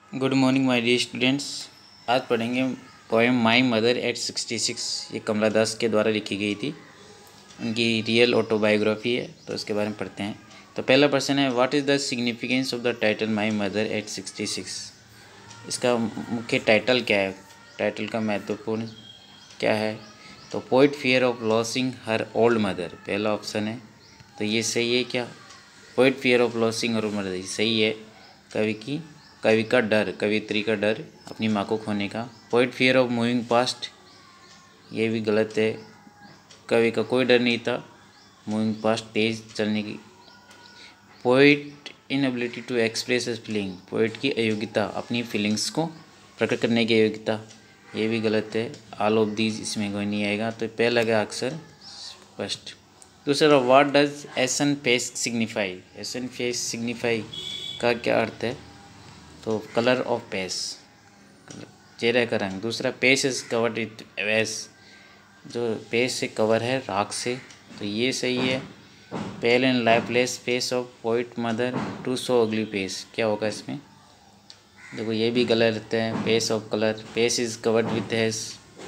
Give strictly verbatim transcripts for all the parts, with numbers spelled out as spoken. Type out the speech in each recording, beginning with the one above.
Good morning my dear students. आज पढ़ेंगे poem my mother at sixty six. ये कमला दास के द्वारा लिखी गई थी, उनकी रियल ऑटोबायोग्राफी है, तो उसके बारे में पढ़ते हैं। तो पहला प्रश्न है, what is the significance of the title my mother at sixty six. इसका मुख्य टाइटल क्या है, टाइटल का महत्वपूर्ण क्या है। तो poet fear of losing her old mother, पहला ऑप्शन है। तो ये सही है क्या? Poet fear of losing her old mother सही है। कवि की कवि का डर, कवित्री का डर अपनी माँ को खोने का। Poet fear of moving past, ये भी गलत है। कवि का कोई डर नहीं था मूविंग पास्ट, तेज चलने की। Poet inability to express his feeling, poet की अयोग्यता, अपनी फीलिंग्स को प्रकट करने की अयोग्यता, ये भी गलत है। ऑल ऑफ दीज इसमें कोई नहीं आएगा, तो पहला का अक्षर फर्स्ट। दूसरा, what does ashen face signify, ashen face signify का क्या अर्थ है। तो कलर ऑफ पेस, चेहरे का रंग। दूसरा, पेस इज कवर्ड विथ वैस, जो पेस से कवर है राख से, तो ये सही है। Pale and lifeless face of poet mother too so अगली पेस, क्या होगा इसमें। देखो ये भी गलत है। Face of colour, face is covered with haze,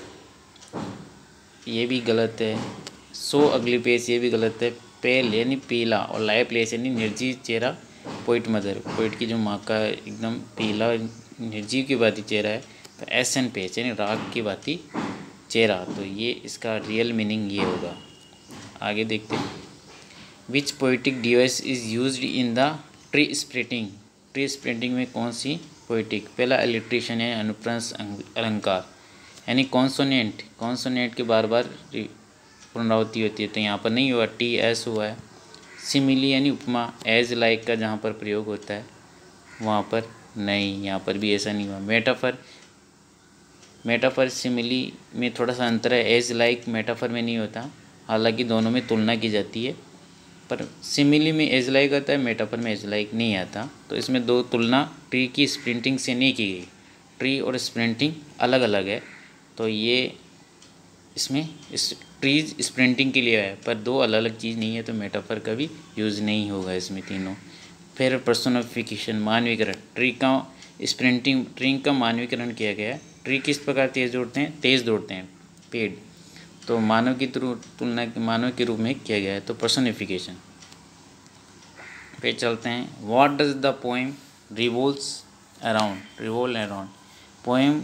ये भी गलत है। सो अगली पेस, ये भी गलत है। पेल यानी पीला और लाइफलेस यानी निर्जीव चेहरा पोइट मदर, पोइट की जो माँ का एकदम पीला निर्जीव की बाती चेहरा है। तो एस एन पेच यानी राग की बाती चेहरा, तो ये इसका रियल मीनिंग ये होगा। आगे देखते हैं, which poetic device is used in the tree splitting, tree splitting में कौन सी पोइटिक। पहला, इलेक्ट्रिशियन है अनुप्रास अलंकार, यानी कॉन्सोनेंट, कॉन्सोनेंट की बार बार पुनरावृत्ति होती है, तो यहाँ पर नहीं हुआ, टी एस हुआ है। सिमिली यानी उपमा, एज लाइक का जहाँ पर प्रयोग होता है वहाँ पर नहीं, यहाँ पर भी ऐसा नहीं हुआ। मेटाफर, मेटाफर सिमिली में थोड़ा सा अंतर है, एज लाइक मेटाफर में नहीं होता, हालांकि दोनों में तुलना की जाती है, पर सिमिली में एज लाइक आता है, मेटाफर में एज लाइक नहीं आता। तो इसमें दो तुलना ट्री की स्प्रिंटिंग से नहीं की गई, ट्री और स्प्रिंटिंग अलग अलग है, तो ये इसमें इस ट्रीज स्प्रिंटिंग के लिए है, पर दो अलग अलग चीज़ नहीं है, तो मेटाफर का भी यूज़ नहीं होगा इसमें तीनों। फिर पर्सोनिफिकेशन, मानवीकरण, ट्री का स्प्रिंटिंग, ट्री का मानवीकरण किया गया है। ट्री किस प्रकार तेज दौड़ते हैं, तेज दौड़ते हैं पेड़, तो मानव की तुलना मानव के रूप में किया गया है, तो पर्सोनिफिकेशन। फिर चलते हैं, what does the poem revolves around, revolve around, poem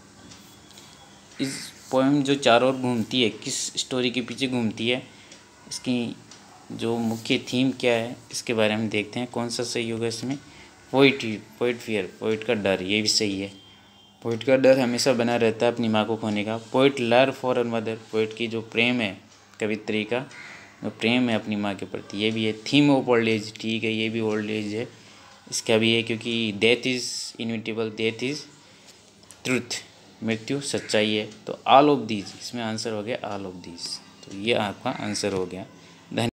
इस पोएम जो चारों ओर घूमती है, किस स्टोरी के पीछे घूमती है, इसकी जो मुख्य थीम क्या है, इसके बारे में देखते हैं। कौन सा सही होगा इसमें। पोइट, पोइट फियर, पोइट का डर, ये भी सही है। पोइट का डर हमेशा बना रहता है अपनी माँ को खोने का। Poet love for a mother, poet की जो प्रेम है, कवित्री का जो प्रेम है अपनी माँ के प्रति, ये भी है। थीम ऑफ ओल्ड एज, ठीक है, ये भी ओल्ड एज है, इसका भी है, क्योंकि death is inevitable, death is truth, मृत्यु सच्चाई है। तो ऑल ऑफ दीज, इसमें आंसर हो गया ऑल ऑफ दीज, तो ये आपका आंसर हो गया।